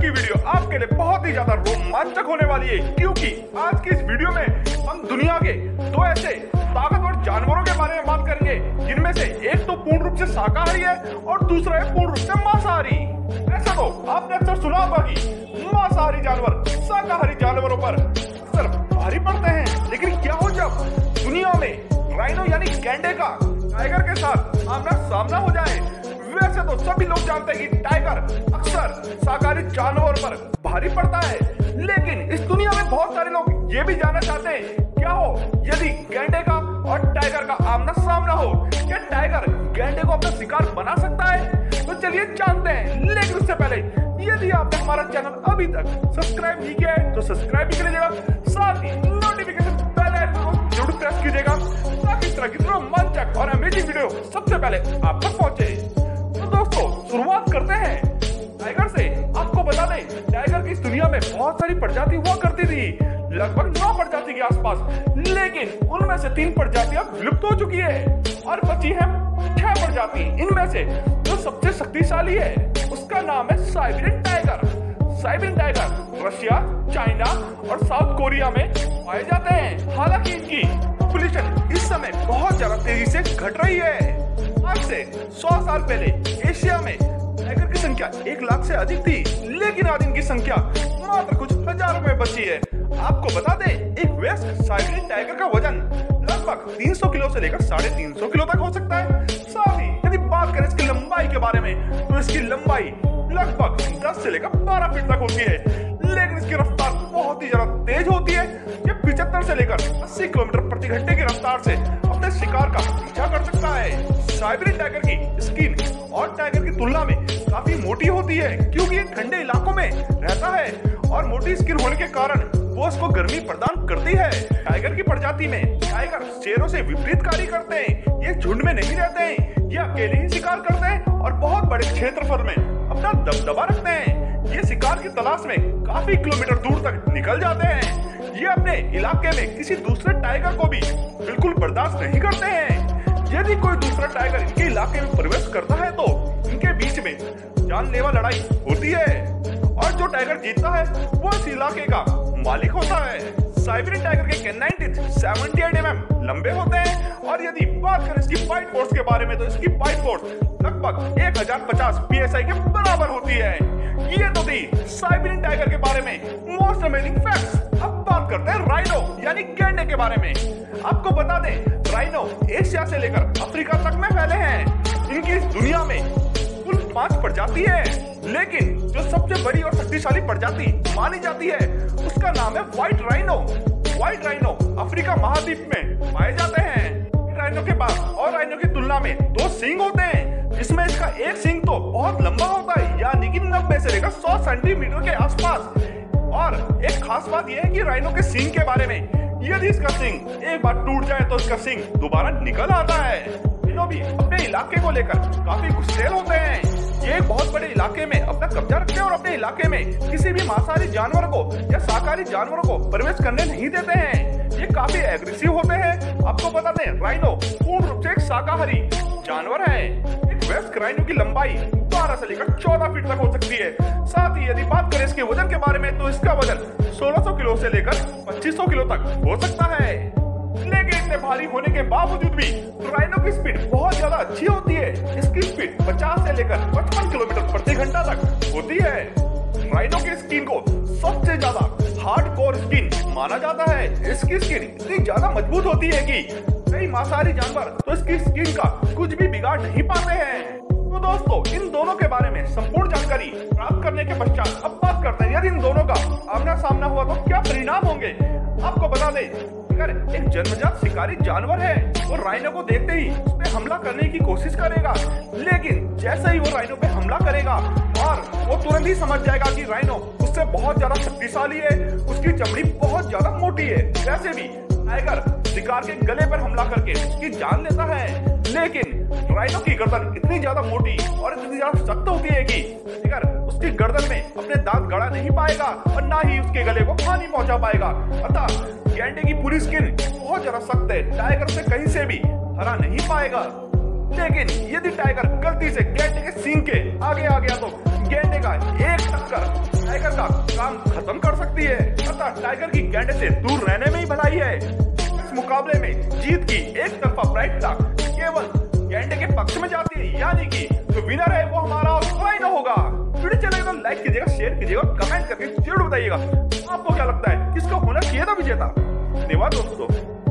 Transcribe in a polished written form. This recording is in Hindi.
की वीडियो आपके लिए बहुत ही ज्यादा रोमांचक होने वाली है, क्योंकि आज की इस वीडियो में हम दुनिया के दो ऐसे ताकतवर जानवरों के बारे में बात करेंगे जिनमें से एक तो पूर्ण रूप से शाकाहारी है और दूसरा है पूर्ण रूप से मांसाहारी। ऐसा तो आपने अक्सर सुना होगा कि मांसाहारी जानवर शाकाहारी जानवरों पर अक्सर भारी पड़ते हैं, लेकिन क्या हो जब दुनिया में राइनो यानी गैंडे का टाइगर के साथ आमना सामना हो जाए। वैसे तो सभी लोग जानते हैं कि टाइगर अक्सर शाकाहारी जानवर पर भारी पड़ता है, लेकिन इस दुनिया में बहुत सारे लोग ये भी जानना चाहते हैं क्या हो यदि गैंडे का और टाइगर का आमना सामना हो, क्या टाइगर गैंडे को अपना शिकार बना सकता है? तो चलिए जानते हैं, लेकिन उससे पहले यदि आपने हमारा चैनल अभी तक सब्सक्राइब नहीं किया है तो सब्सक्राइब भी कीजिएगा, साथ ही नोटिफिकेशन बेल आइकन को जरूर प्रेस कीजिएगा ताकि इस तरह की रोमांचक और अमेजिंग वीडियो सबसे पहले आप तक पहुंचे। तो दोस्तों शुरुआत करते हैं टाइगर से। आपको बता दें टाइगर की इस दुनिया में बहुत सारी प्रजाति हुआ करती थी, लगभग 9 प्रजाति के आसपास, लेकिन उनमें से 3 प्रजातियां विलुप्त हो चुकी है और बची है 6 प्रजाति। इनमें से जो सबसे शक्तिशाली है उसका नाम है Siberian tiger. Siberian tiger Russia, China और साउथ कोरिया में पाए जाते हैं। हालांकि इनकी पॉपुलेशन इस समय बहुत ज्यादा तेजी से घट रही है। आज से 100 साल पहले एशिया में टाइगर की संख्या 1 लाख से अधिक थी, लेकिन आज इनकी संख्या मात्र कुछ हजारों में बची है। आपको बता दें एक वयस्क साइबेरियन टाइगर का वजन लगभग 300 किलो से लेकर 350 किलो तक हो सकता है। साथ ही यदि बात करें इसकी लंबाई के बारे में तो इसकी लंबाई लगभग 10 से लेकर 12 फीट तक होती है, लेकिन इसकी रफ्तार बहुत ही ज्यादा तेज होती है। ये 75 से लेकर 80 किलोमीटर प्रति घंटे की रफ्तार से अपने शिकार का पीछा कर सकता है। साइबेरियन टाइगर की स्किन और टाइगर की तुलना में काफी मोटी होती है, क्योंकि ये ठंडे इलाकों में रहता है और मोटी स्किन होने के कारण वो उसको गर्मी प्रदान करती है। टाइगर की प्रजाति में टाइगर शेरों से विपरीत कार्य करते हैं। ये झुंड में नहीं रहते हैं, ये अकेले ही शिकार करते हैं और बहुत बड़े क्षेत्रफल में अपना दबदबा रखते हैं। ये शिकार की तलाश में काफी किलोमीटर दूर तक निकल जाते हैं। ये अपने इलाके में किसी दूसरे टाइगर को भी बिल्कुल बर्दाश्त नहीं करते हैं। यदि कोई दूसरा टाइगर इनके इलाके में प्रवेश करता है तो इनके बीच में जानलेवा लड़ाई होती है और जो टाइगर जीतता है वो इस इलाके का मालिक होता है। साइबेरियन टाइगर के कैनाइन टीथ 78 mm लंबे होते हैं और यदि बात करें इसकी बाइट फोर्स के बारे में तो इसकी बाइट फोर्स लगभग 1050 psi के बराबर होती है। ये तो थी साइबेरियन टाइगर के बारे में मोस्ट अमेजिंग फैक्ट्स। अब बात करते हैं राइनो यानी गैंडे के बारे में। आपको बता दें राइनो एशिया से लेकर अफ्रीका तक में फैले हैं। इनकी इस दुनिया में कुल 5 प्रजाति है, लेकिन जो सबसे बड़ी और शक्तिशाली प्रजाति मानी जाती है उसका नाम है white rhino. White rhino Africa महाद्वीप में पाए जाते हैं। राइनो के पास और राइनो की तुलना में 2 सींग होते हैं, जिसमें इसका एक सींग तो बहुत लंबा होता है, यानी कि 90 से लेकर 100 सेंटीमीटर के आसपास। और एक खास बात यह है कि राइनो के सींग के बारे में, यदि इसका सींग एक बार टूट जाए तो इसका सींग दोबारा निकल आता है। राइनो भी अपने इलाके को लेकर काफी गुस्सैल होते हैं। ये एक बहुत बड़े इलाके में अपना कब्जा रखते हैं और अपने इलाके में किसी भी मांसाहारी जानवर को या शाकाहारी जानवरों को प्रवेश करने नहीं देते हैं। ये काफी एग्रेसिव होते हैं। आपको बता दें राइनो पूर्ण रूप से एक शाकाहारी जानवर है। एक वयस्क राइनो की लंबाई 12 से लेकर 14 फीट तक हो सकती है। साथ ही यदि बात करें इसके वजन के बारे में तो इसका वजन 1600 किलो से लेकर 2500 किलो तक हो सकता है। लेकिन इतने भारी होने के बावजूद भी राइनो की स्पीड बहुत ज्यादा अच्छी होती है। इसकी स्पीड 50 से लेकर 55 किलोमीटर प्रति घंटा तक होती है। राइनो की स्किन को सबसे ज्यादा हार्डकोर स्किन माना जाता है। इसकी स्किन इतनी ज्यादा मजबूत होती है कि कई मांसाहारी जानवर तो इसकी स्किन का कुछ भी बिगाड़ नहीं पाते हैं। तो दोस्तों इन दोनों के बारे में संपूर्ण जानकारी प्राप्त करने के पश्चात अब बात करते हैं यदि इन दोनों का आमना सामना हुआ तो क्या परिणाम होंगे। आपको बता दें अगर एक जन्मजात शिकारी जानवर है वो राइनो को देखते ही उस पे हमला करने की कोशिश करेगा, लेकिन जैसे ही वो राइनो पे हमला करेगा और वो तुरंत ही समझ जाएगा कि राइनो उससे बहुत ज्यादा शक्तिशाली है, उसकी चमड़ी बहुत ज्यादा मोटी है। वैसे भी टाइगर शिकार के गले पर हमला करके उसकी जान लेता है, लेकिन राइनो की गर्दन इतनी ज्यादा मोटी और इतनी ज्यादा सख्त होती है कि टाइगर उसकी गर्दन में अपने दांत गड़ा नहीं पाएगा और ना ही उसके गले को हानि पहुंचा पाएगा। अतः गैंडे की पूरी स्किन बहुत ज्यादा सख्त है, टाइगर से कहीं से भी हरा नहीं पाएगा। लेकिन यदि टाइगर गलती से गैंडे के सींग के आगे आ गया तो गैंडे का एक टक्कर सकती है, अतः टाइगर की गैंडे से दूर रहने में ही भलाई है। इस मुकाबले में जीत की एक तरफा प्राइड था केवल गैंडे के पक्ष में जाती है, यानी कि जो विनर है वो हमारा कोई ना होगा। वीडियो चलेगा तो लाइक कीजिएगा, शेयर कीजिएगा, कमेंट करके जरूर बताइएगा आपको क्या लगता है किसको होना चाहिए था विजेता। धन्यवाद दोस्तों।